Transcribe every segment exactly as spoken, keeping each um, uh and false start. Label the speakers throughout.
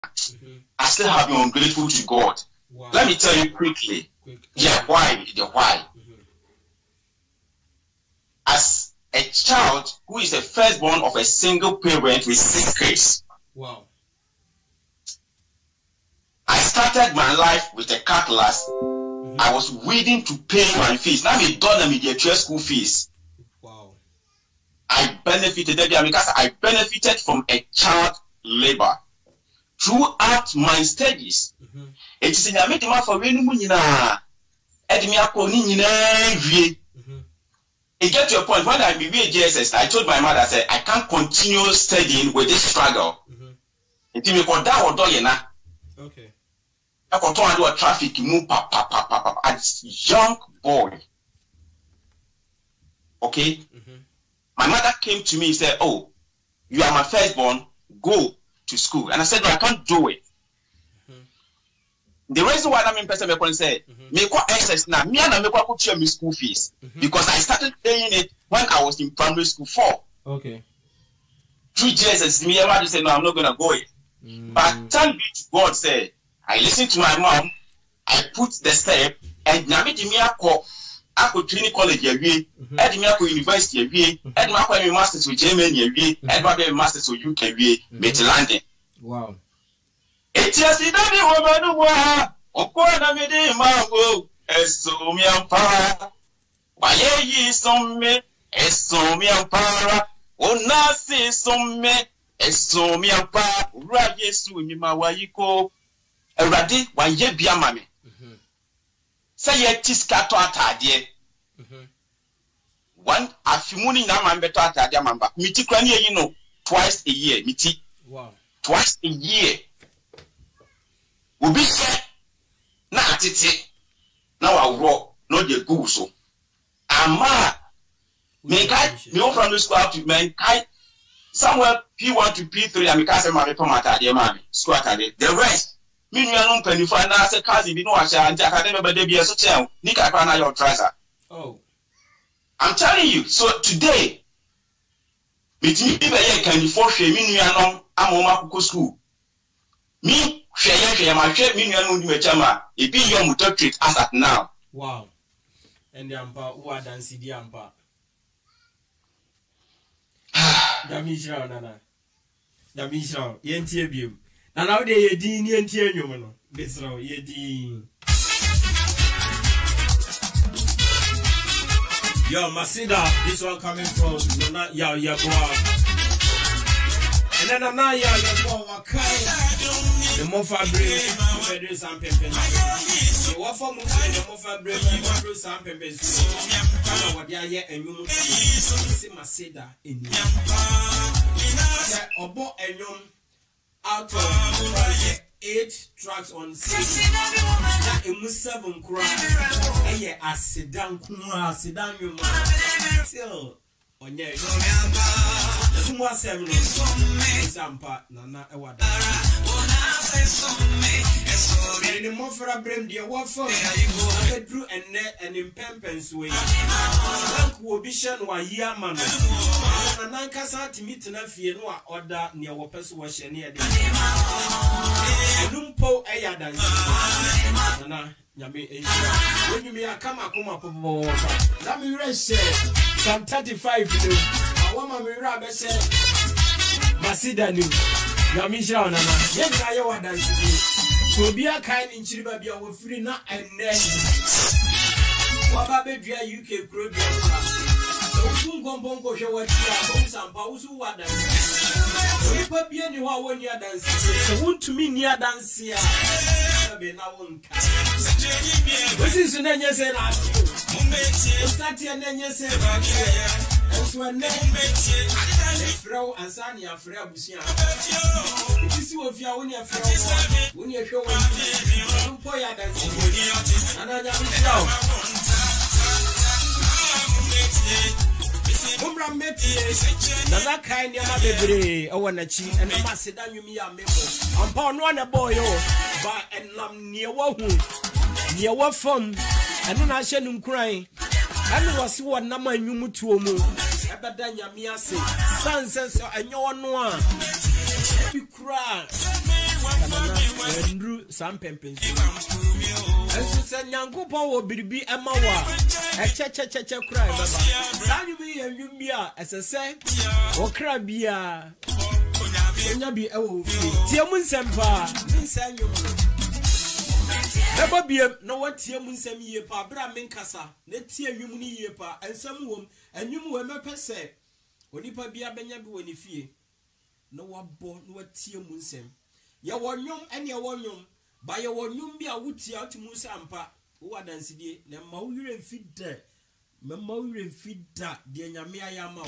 Speaker 1: mm-hmm.
Speaker 2: I still have been ungrateful to God. Wow. Let me tell you quickly. Quick. Yeah, why? The why. Mm-hmm. As a child who is the firstborn of a single parent with six kids.
Speaker 1: Wow.
Speaker 2: I started my life with a calculus. Mm-hmm. I was willing to pay my fees. Now I'm done with the school fees.
Speaker 1: Wow.
Speaker 2: I benefited because I benefited from a child labor throughout my studies. It is in a meeting for Renumina. It gets to a point when I be J S S, I told my mother, I said, I can't continue studying with this struggle. Until me got down or doyena.
Speaker 1: Okay.
Speaker 2: I got to do a traffic move pa pa pa pa pa as young boy. Okay? Mm-hmm. My mother came to me and said, oh, you are my firstborn, go to school. And I said, no, I can't do it. The reason why I'm in person, I say, me go access now. Me and I make go pay me school fees because I started paying it when I was in primary school four.
Speaker 1: Okay.
Speaker 2: Three years as me, I just say no, I'm not gonna go it. Mm. But thank be to God, say I listened to my mom. I put the step and now me me ako ako training college here, and me ako university here, and me ako my masters with Germany here, and my masters with U K here, me to London.
Speaker 1: Wow.
Speaker 2: It's just that you woman who are Okwana Midi Mango, Esomian Para. Why ye some me, Esomian Para, O Nasi some me, Esomian Para, Rayesu Mimawayiko, a radi, why ye be a mammy. Say ye tiskato at dear. One afimuni naman better at a mamba. Miti crania, you know, twice a year, Miti.
Speaker 1: Wow.
Speaker 2: Twice a year. Ubi say na atete na wa wro no de go so ama me kai me o from school out to me kai somewhere P one to P three and me say ma me pamata de ma me school atade the rest me nua no mpanifa na say cousin bi no wa sha anti academy be dey so chen ni kai pa na your trouser.
Speaker 1: Oh,
Speaker 2: I'm telling you. So today with me be ye kan for hwe me nua no amoma kuko school me share share my share me no do chama e be your motor treat as at now.
Speaker 1: Wow. And the ampa who are dancing the ampa. Damisha nana. Damisha yenti ebium. Na now dey ye din yenti enyum no. This now ye din. Yo Masida, this one coming from Nana ya ya boy. And then I'm not here, you're going the Mofa Brave, the Bedres and Peppers. The Waffle Movie, the Mofa Brave, the Bedres and Peppers. I know what they are here, and you see Masida in you. Obo and Yum out of eight tracks on six. That it was seven cry. And yeah, I sit down, I sit down, you still. Onye Kuma seven Zampa Nana Ewada and the Mofra Brem dear Waffle Drew and net and in Pempens way Wobishan wa Yaman Nankasa to meet an Fiano order near Wapes wash and near the Lumpo Ayadan Nana Yami when you may come a come up of let me rest Some thirty-five, you know. I want my mirror, say, Masida new. Yamisha, Nana. Yes, I want that. So be a kind in Chiba, be our free now and then. What baby, U K program. So soon go bongo show what you are, bones and bows who are dancing. We put be anyone when you are dancing. So, want to me near dance here. This is the name you say, start your name you say, also a name, Frau and Sanya Frau Busia. If you see what you are when you're from, when you're showing, don't pour your dance, and I am Umra Meti, Nana kind of baby, I want to cheat, and I must sit down you me a memo. I'm born one a boy, but and I'm near what near what fun, and then I shed him crying. I was one number you move to a move. Ever than Yamia say, Sunset, and your one. You cry. Andrew Sam Pempens. And so said Yankopo will be a mawa, a cha cha cha cha cry. Sandy and you be as I say, or crabia. Yabi, oh, Tiamun Sempa, Miss you. Never be a no one Tiamun Sem yepa, Bramin Cassa, let Tia Yumuni yepa, and some woman, and you were per se. When you be a benyabu when you fear. No one born no Tiamun Sem. Ya one yum and ya one yum, by your one yum be a woodsy out to Musampa, who are dancing, the Mauri and feed there. Mauri and feed that, dear Yamia Yama.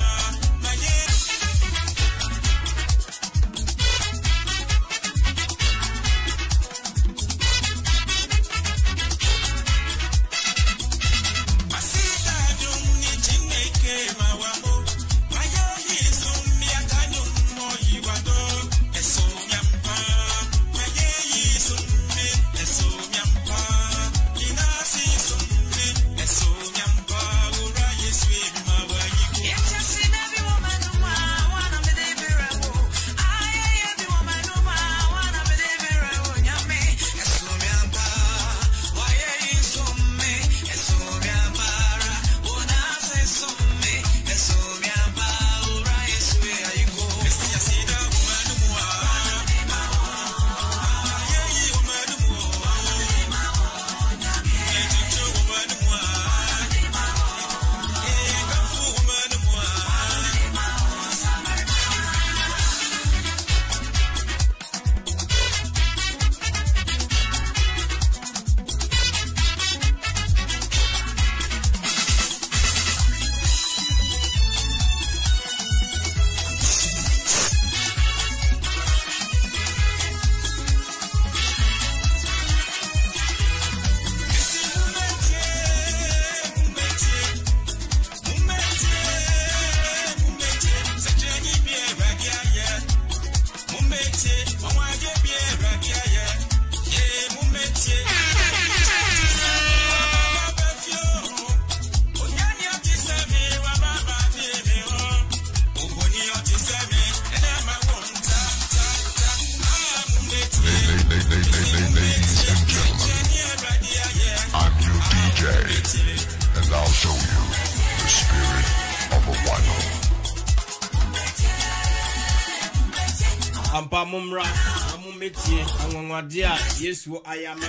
Speaker 1: Ampa mumra amumetie anwanwadia Yesu ayame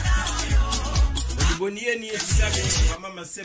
Speaker 1: Odiboni eni esabe mama sebe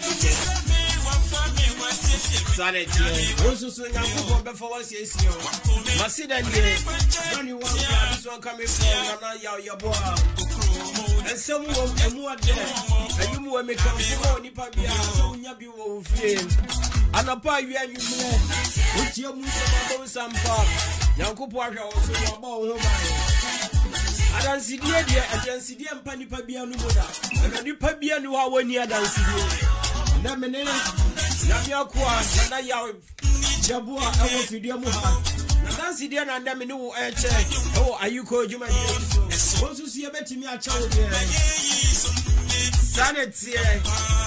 Speaker 1: Sale tie Oso so nyankopon be for us yesio Masida ndie Johnny one this one coming from na ya yaboa Ensemu wo emu ade anyumu we meka wo nipa bia so nya bi wo fie Anapa wi anyumle otie mu so ba sampa Yankupo ahwa wo so wo ba wo ho ba Adansidie die adansidie mpa nipa bia no moda na nipa bia ni wa wani adansidie na menene na bia kwa na ya jabua ewo fidie mu ha na dansidie na ndame ni wo eche o ayuko juma die so so sie betimi acha wo die sanetie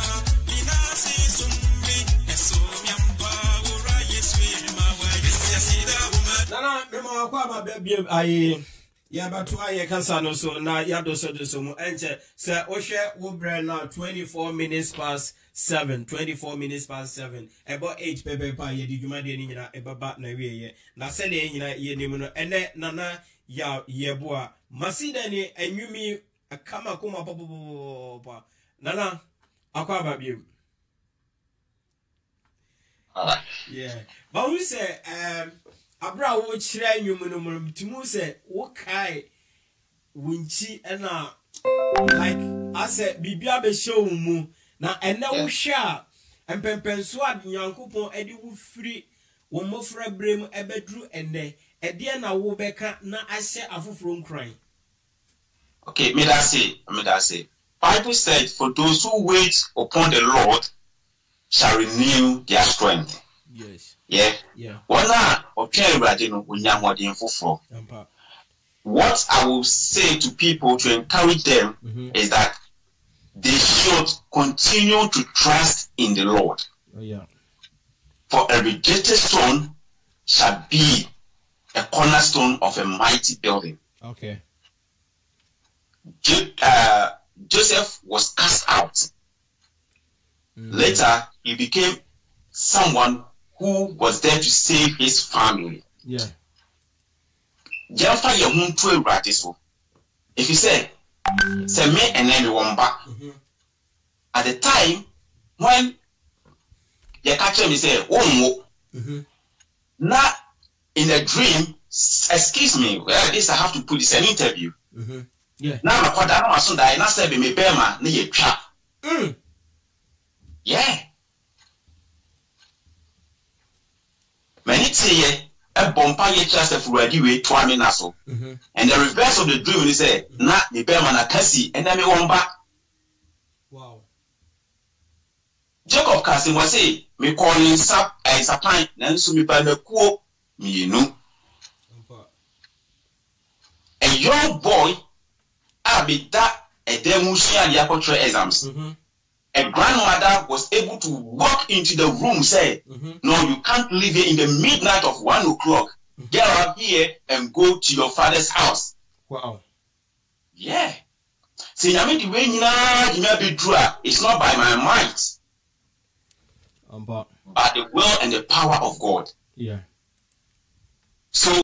Speaker 1: Nana mema kwa ma bia ayi ya batu aye kansa no so na ya do so do so mu enche se o hwe wo bre na twenty-four minutes past seven twenty-four minutes past seven ebo eight pepe pa ye di dwuma de ni nyina ebaba na wie ye na se ne nyina ye nim no ene nana ya yeboa masida ni enwumi akama kuma popopopo nana akwa ba biem
Speaker 2: ah
Speaker 1: yeah but we say um Abra wo chira enwum no mo timu se wo kai wunchi na like ase bibia be show mu na ene wo hwa empempenso ad nyankopon edi wo firi wo mofra brem ebedru ene ede na wo beka na ahye afoforo nkran.
Speaker 2: Okay, me that say, me that say. Bible said, for those who wait upon the Lord shall renew their strength.
Speaker 1: Yes.
Speaker 2: Yeah.
Speaker 1: Yeah.
Speaker 2: What I will say to people to encourage them mm-hmm. is that they should continue to trust in the Lord.
Speaker 1: Oh, yeah.
Speaker 2: For a rejected stone shall be a cornerstone of a mighty building.
Speaker 1: Okay.
Speaker 2: uh, Joseph was cast out. Mm. Later, he became someone who was there to save his family.
Speaker 1: Yeah.
Speaker 2: If you say, say me and then one back. At the time when you catch me say, oh, mm-hmm. Now in a dream, excuse me, well, this I have to put this an interview.
Speaker 1: Mm-hmm. Yeah.
Speaker 2: Now I put that on so that I not say me bema ni trap.
Speaker 1: Mm.
Speaker 2: Yeah. Many say a bompa ye trust if ready way to me naso. And the reverse of the dream is say, na the bema na kasi and then me one back.
Speaker 1: Wow.
Speaker 2: Jacob Kasi was say, me calling sap as a pint, and so me by the quo, me you know. A young boy, I be that a demotion and the exams. Mm-hmm. A grandmother was able to walk into the room, say, mm-hmm. No, you can't leave here in the midnight of one o'clock. Mm-hmm. Get out here and go to your father's house.
Speaker 1: Wow.
Speaker 2: Yeah. See, I mean, the way you know, you may be true. It's not by my might.
Speaker 1: Um, but,
Speaker 2: but the will and the power of God.
Speaker 1: Yeah.
Speaker 2: So